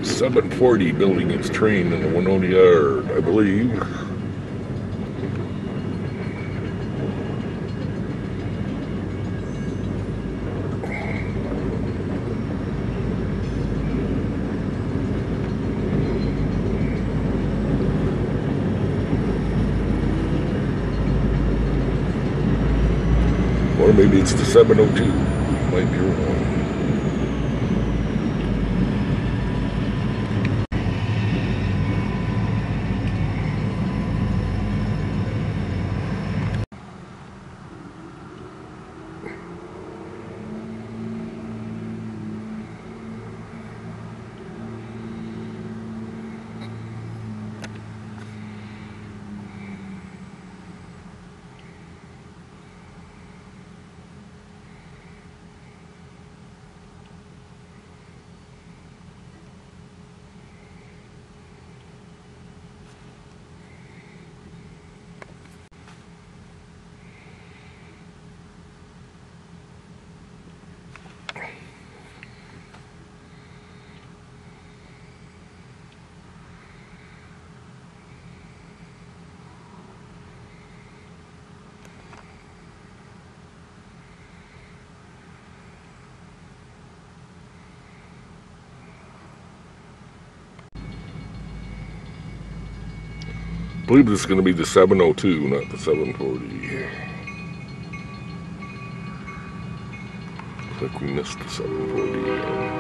740 building its train in the Wenona Yard, I believe. Or maybe it's the 702. Might be wrong. I believe this is going to be the 702, not the 740. Looks like we missed the 740 again.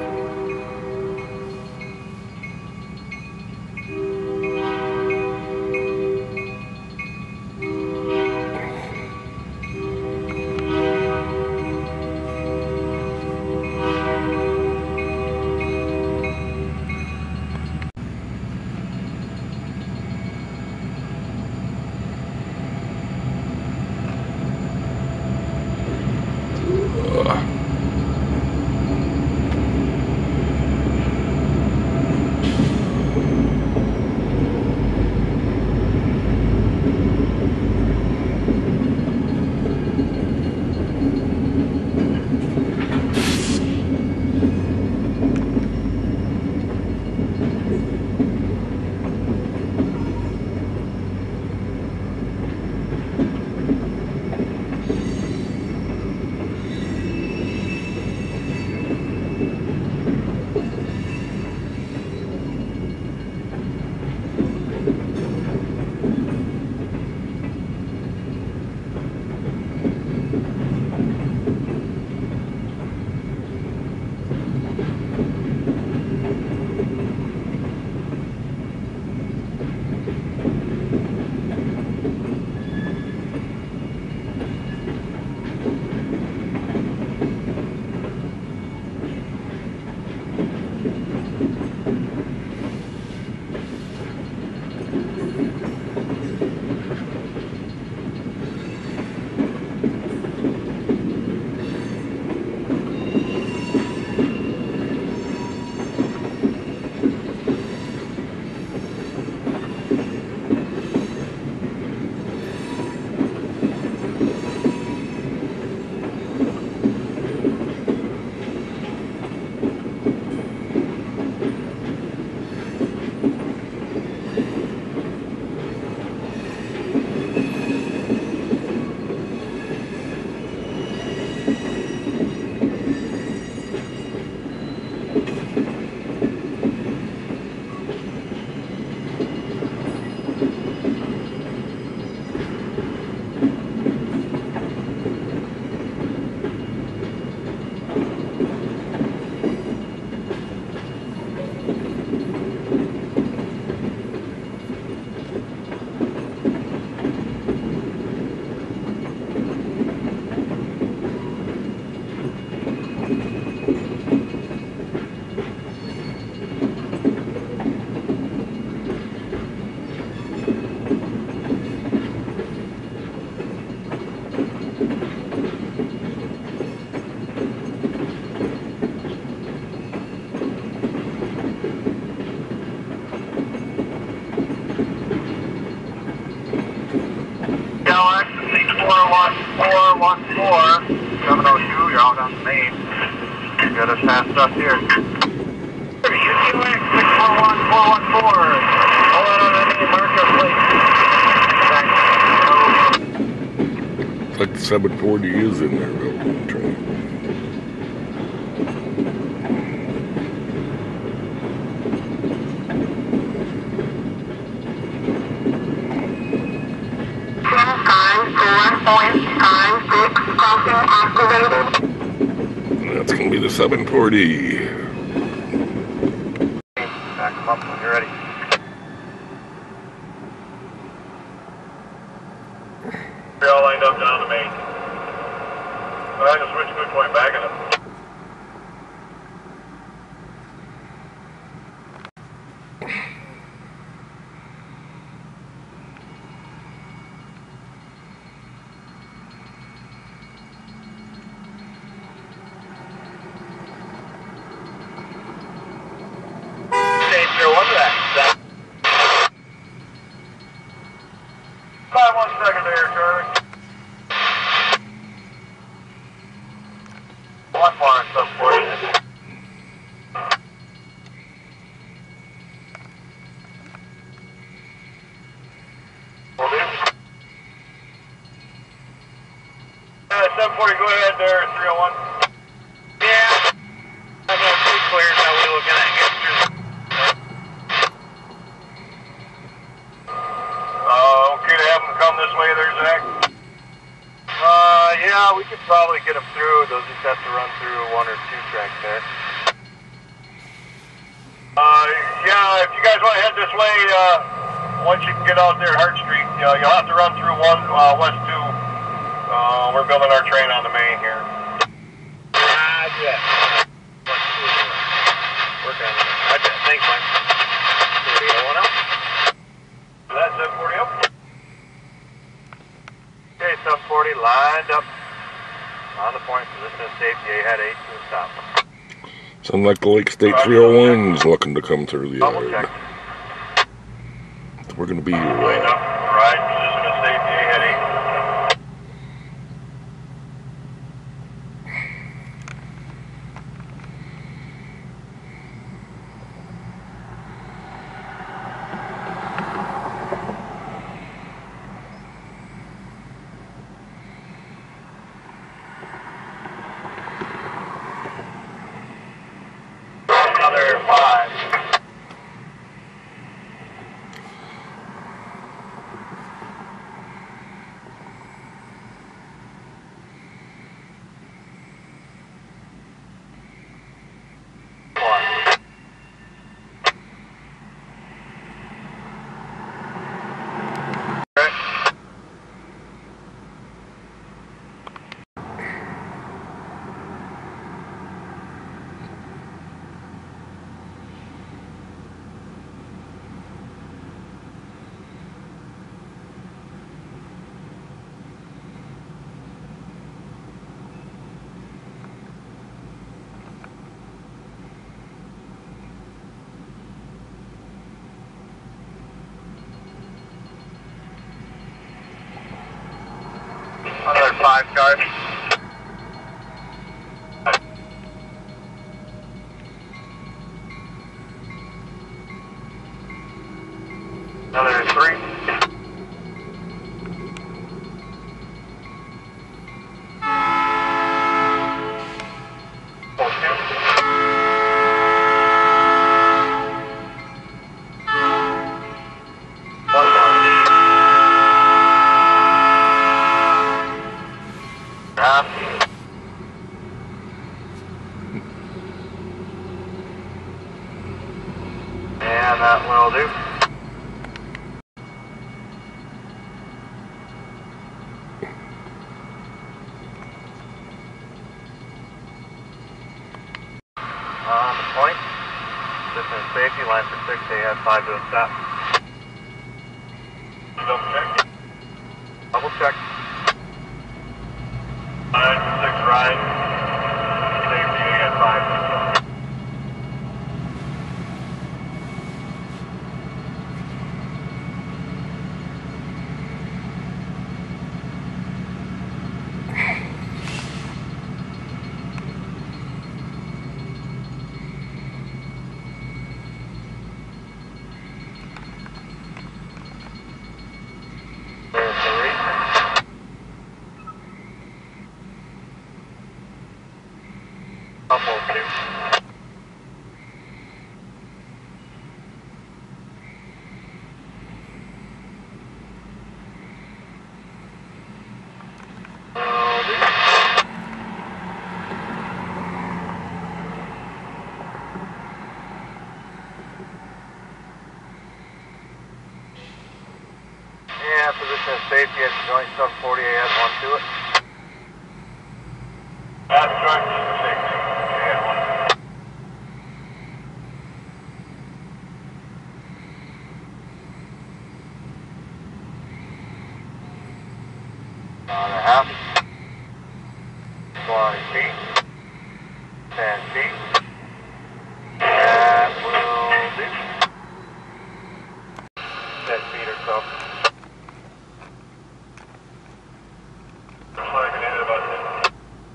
LSRC 702, you're out on the main. Got us fast up here. UTLX like the 740 is in there, though, train. That's going to be the 740. Back them up when you're ready. You're all lined up down the main. Alright, just switch good point back in it. About 1 second there, Charlie. One more and some for you. Will do. 740, go ahead there, 301. Yeah. I'm going pretty clear how we're looking at here. Okay to have them come this way there, Zach? Yeah, we could probably get them through. They'll just have to run through 1 or 2 tracks there. Yeah, if you guys want to head this way, once you can get out there, Hart Street, you'll have to run through 1, West 2. We're building our train on the main here. Yeah. Work on it. Roger. Thanks, Mike. 40 up. That's 740 up. Okay, 740 lined up on the point, position of safety, ahead 8 to stop. Sound like the Lake State 301's looking to come through the Double yard. check. We're going to be Lined up, right, position of safety, ahead 8. Another 5. Another 5 cars. Another 3. And that will do. On the point, position of safety, line for 6, they have 5 to a stop. Double check. Double check. Line for 6 right. Safety, they have 5 to stop. Says safety at joint 740, add 1 to it. That's joint safety. Add 1. On a half. 20 feet. 10 feet. That will do. 10 feet or so. Looks like it ended about 10.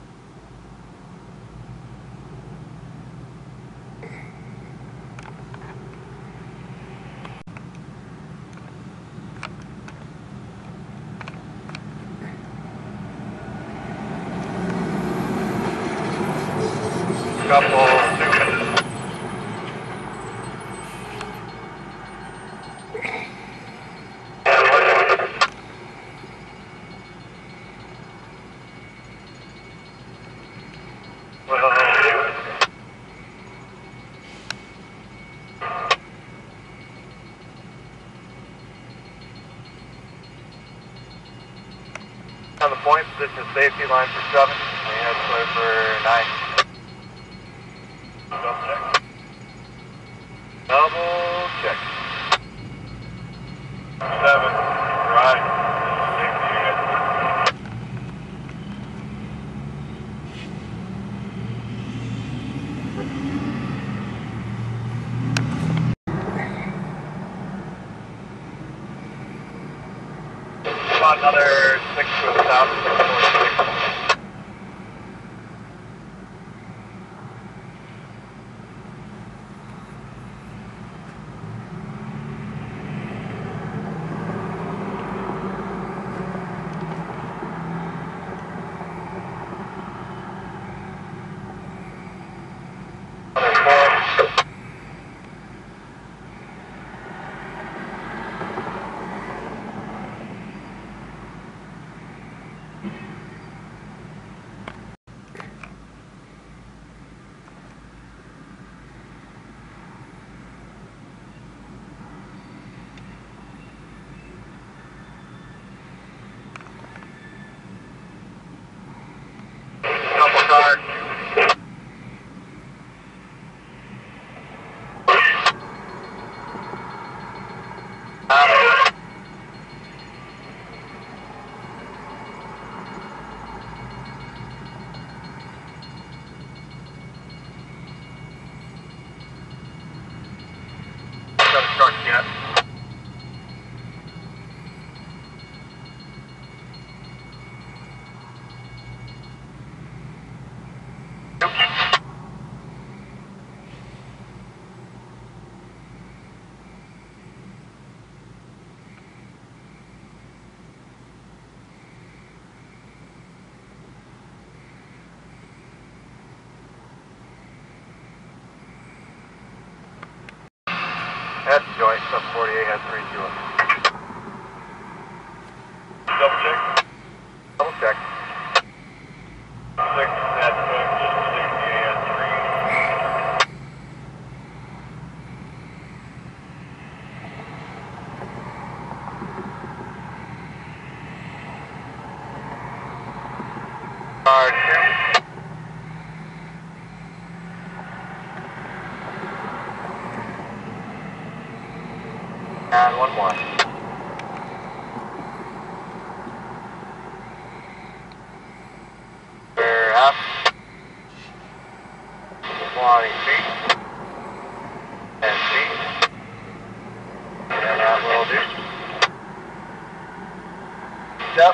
Couple 2 minutes. On the point, position safety line for 7. We head clear for 9. Double check. Double check. 7. Right. Safety unit. About another 6 to the south. 646. Couple cars. Truck yet. That's joint 748 had 3 to it. Double check. Double check. 6 at safety at 3. Car 2. And 1-1. We're up. 20 feet. 10 feet. And that will do. Step.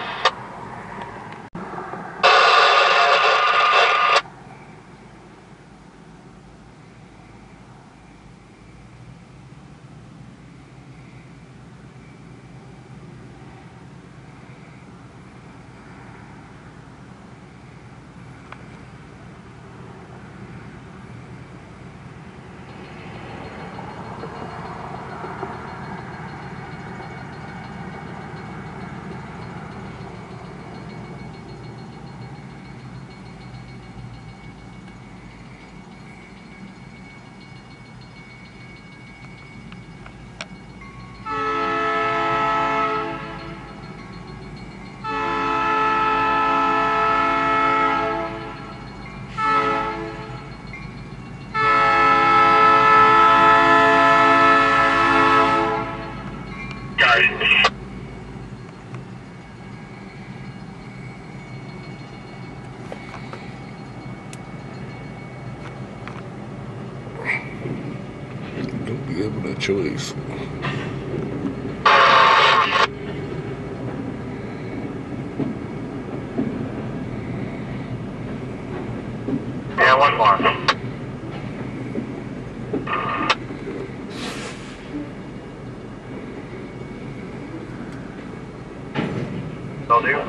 a choice. Yeah, one more. Will do.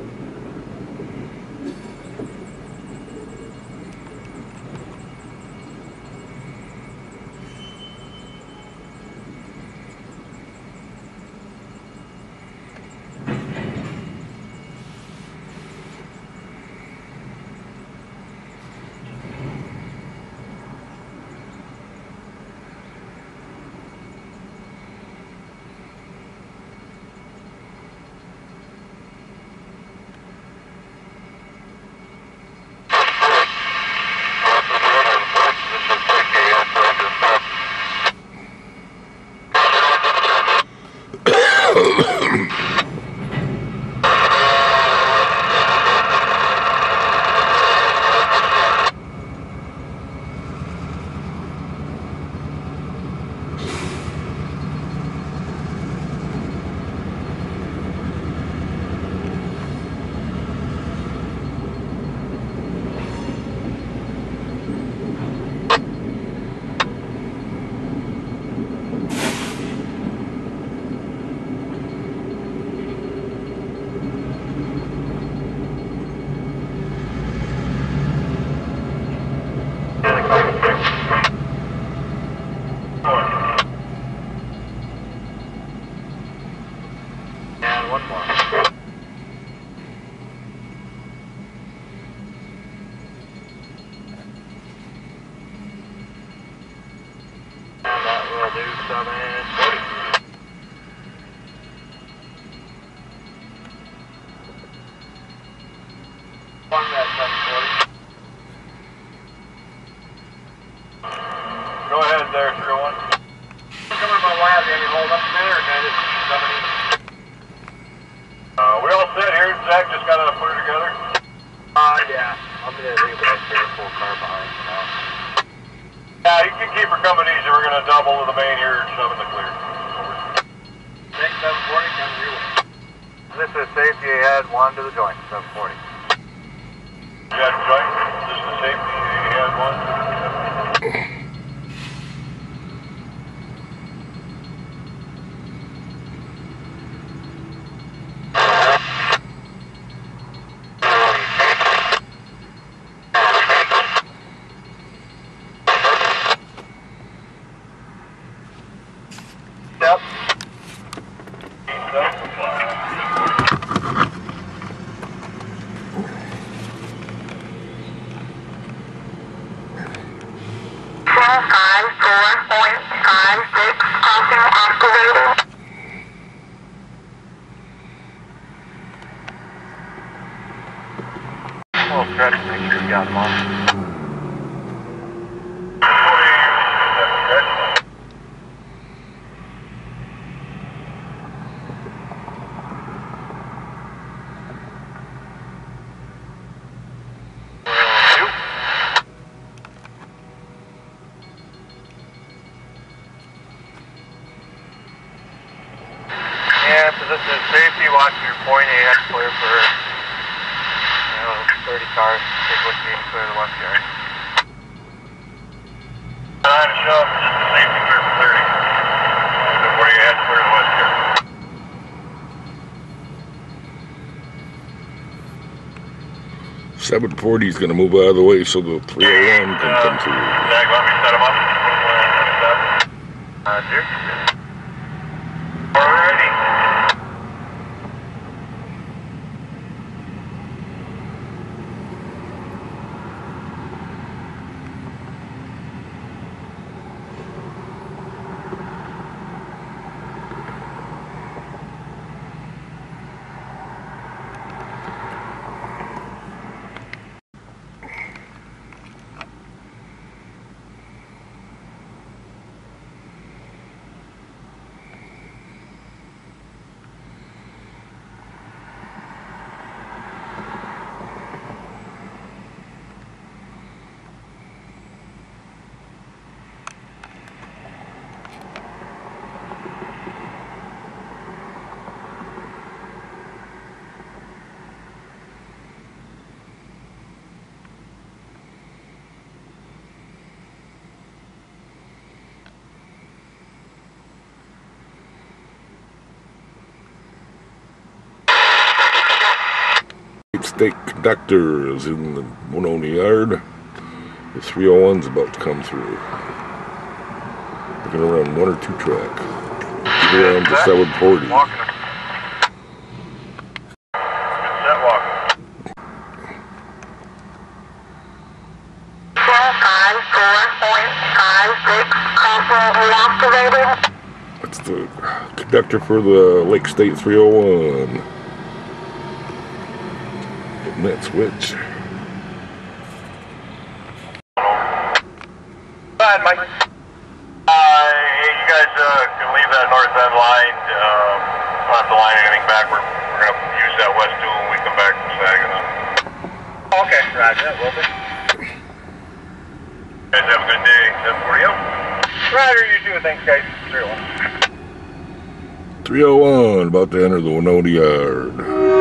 And one more. And that will do 740. On that 740. Go ahead there, 301. Come on, my lab, any hold up there, or can I just keep somebody? We all set here. Zach just got to put it together. Yeah. I'm going to leave that here, full car behind for now. Yeah, you can keep her coming easy. We're going to double to the main here and shove in the clear. Next 740, come your way. This is safety ahead, 1 to the joint, 740. You had a joint. This is the safety. You had one. Yep. Well, try to make sure you got them on. Yeah, position is safety, watch your point AX clear for 30 cars. Take what you need to clear the west yard. 9 to shove, safety clear for 30. Before you head clear the west yard. .740 is going to move out of the way so the 301 can come through. Zach, let me set him up. Roger. Alrighty. State conductor is in the Wenona Yard. The 301's about to come through. They're going to run 1 or 2 track. Around the 740. Walking. Good set walking. 454.56, crossing reactivated. That's the conductor for the Lake State 301. Hitting that switch. Go ahead, Mike. Hey, you guys can leave that north end line. Not have to line anything back. We're going to use that west 2 when we come back from Saginaw. Okay, roger. Will do. You guys have a good day. 740. Roger, you too. Thanks, guys. 301. 301, about to enter the Wenona Yard.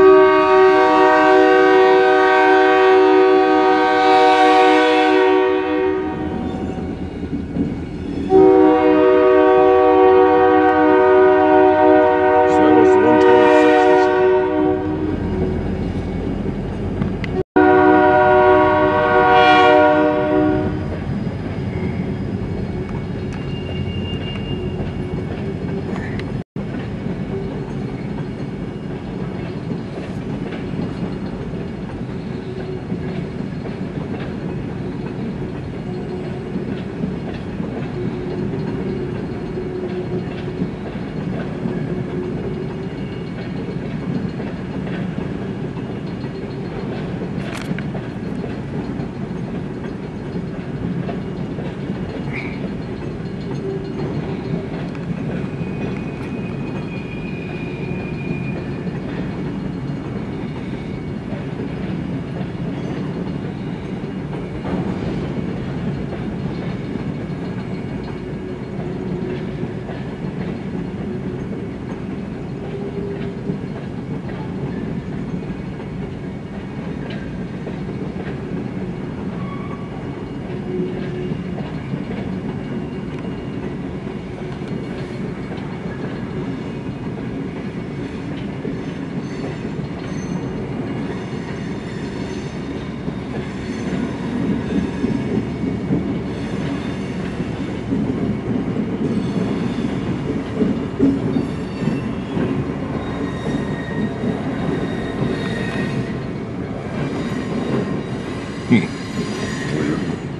Weird.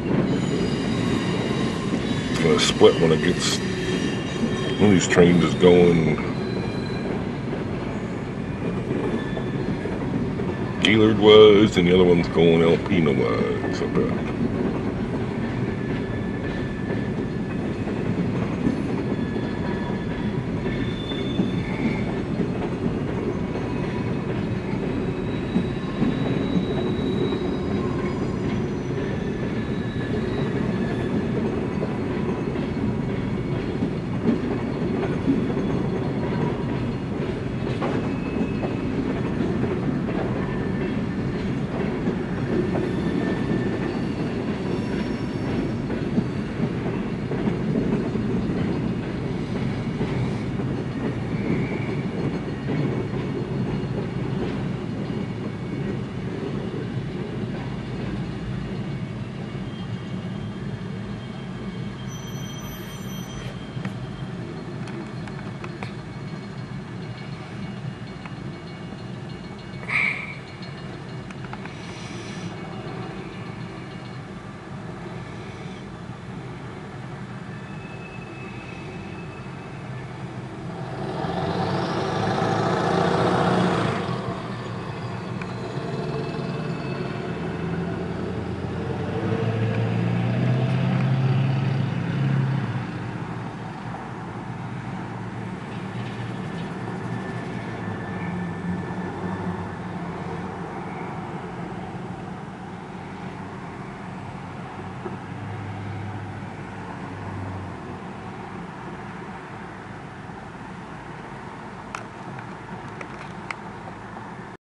It's gonna split when it gets, one of these trains is going Gaylord wise and the other one's going Alpena wise.